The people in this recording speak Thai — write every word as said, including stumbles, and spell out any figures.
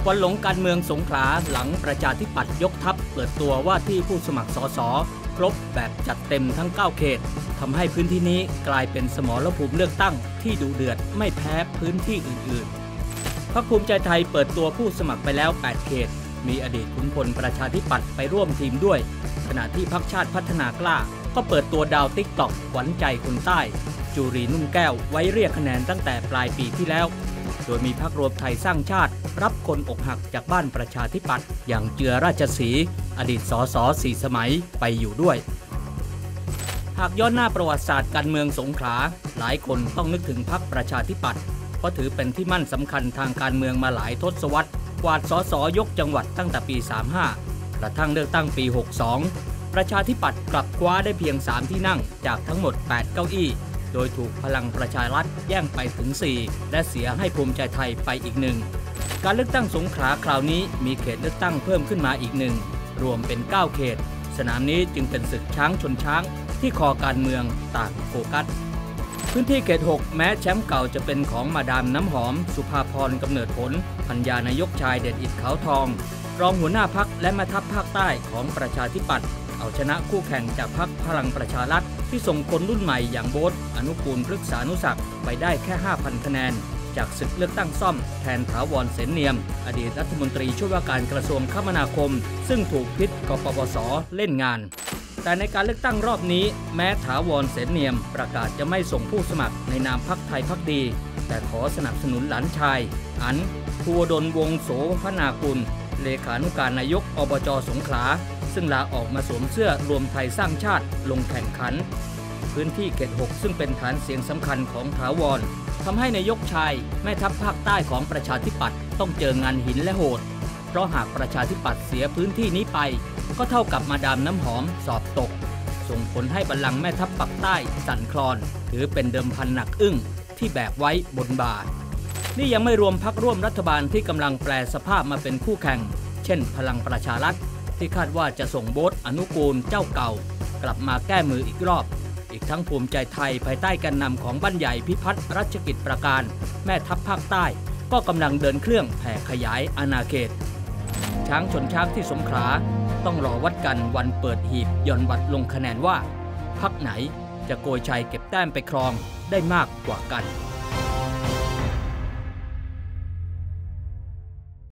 ควันหลงการเมืองสงขลาหลังประชาธิปัตย์ยกทัพเปิดตัวว่าที่ผู้สมัครสสครบแบบจัดเต็มทั้งเก้าเขตทำให้พื้นที่นี้กลายเป็นสมรภูมิเลือกตั้งที่ดุเดือดไม่แพ้พื้นที่อื่นๆพรรคภูมิใจไทยเปิดตัวผู้สมัครไปแล้วแปดเขตมีอดีตขุนพลประชาธิปัตย์ไปร่วมทีมด้วยขณะที่พรรคชาติพัฒนากล้าก็เปิดตัวดาวติ๊กต็อกขวัญใจคนใต้จุรีนุ่นแก้วไว้เรียกคะแนนตั้งแต่ปลายปีที่แล้วโดยมีพรรครวมไทยสร้างชาติรับคนอกหักจากบ้านประชาธิปัตย์อย่างเจือราชสีห์อดีตสสสี่สมัยไปอยู่ด้วยหากย้อนหน้าประวัติศาสตร์การเมืองสงขลาหลายคนต้องนึกถึงพรรคประชาธิปัตย์เพราะถือเป็นที่มั่นสำคัญทางการเมืองมาหลายทศวรรษกวาดสสยกจังหวัดตั้งแต่ปีสามสิบห้ากระทั่งเลือกตั้งปีหกสิบสองประชาธิปัตย์กลับคว้าได้เพียงสามที่นั่งจากทั้งหมดแปดเก้าอี้โดยถูกพลังประชารัฐแย่งไปถึงสี่และเสียให้ภูมิใจไทยไปอีกหนึ่งการเลือกตั้งสงขลาคราวนี้มีเขตเลือกตั้งเพิ่มขึ้นมาอีกหนึ่งรวมเป็นเก้าเขตสนามนี้จึงเป็นศึกช้างชนช้างที่คอการเมืองต่างโฟกัสพื้นที่เขตหกแม้แชมป์เก่าจะเป็นของมาดามน้ำหอมสุภาพรกำเนิดผลภรรยานายกชายเด่นอิฐขาวทองรองหัวหน้าพรรคและแม่ทัพภาคใต้ของประชาธิปัตย์เอาชนะคู่แข่งจากพรรคพลังประชารัฐที่ส่งคนรุ่นใหม่อย่างโบ๊ทอนุกูลพฤกษานุศักดิ์ไปได้แค่ ห้าพัน คะแนนจากศึกเลือกตั้งซ่อมแทนถาวรเสนเนียมอดีตรัฐมนตรีช่วยว่าการกระทรวงคมนาคมซึ่งถูกพิษกปปส.เล่นงานแต่ในการเลือกตั้งรอบนี้แม้ถาวรเสนเนียมประกาศจะไม่ส่งผู้สมัครในนามพรรคไทยพักดีแต่ขอสนับสนุนหลานชายอันภูวดลวงศ์โสพนากุลเลขานุการนายกอบจสงขลาซึ่งลาออกมาสวมเสื้อรวมไทยสร้างชาติลงแข่งขันพื้นที่เขตหกซึ่งเป็นฐานเสียงสำคัญของถาวรทำให้นายกชายแม่ทัพภาคใต้ของประชาธิปัตย์ต้องเจองานหินและโหดเพราะหากประชาธิปัตย์เสียพื้นที่นี้ไปก็เท่ากับมาดามน้ำหอมสอบตกส่งผลให้บัลลังก์แม่ทัพปักใต้สั่นคลอนถือเป็นเดิมพันหนักอึ้งที่แบกไว้บนบ่านี่ยังไม่รวมพรรคร่วมรัฐบาลที่กำลังแปลสภาพมาเป็นคู่แข่งเช่นพลังประชารัฐที่คาดว่าจะส่งโบ๊ทอนุกูลเจ้าเก่ากลับมาแก้มืออีกรอบอีกทั้งภูมิใจไทยภายใต้การนำของบ้านใหญ่พิพัฒน์รัชกิจประการแม่ทัพภาคใต้ก็กำลังเดินเครื่องแผ่ขยายอาณาเขตช้างชนช้างที่สงขลาต้องรอวัดกันวันเปิดหีบหย่อนบัตรลงคะแนนว่าพรรคไหนจะโกยชัยเก็บแต้มไปครองได้มากกว่ากัน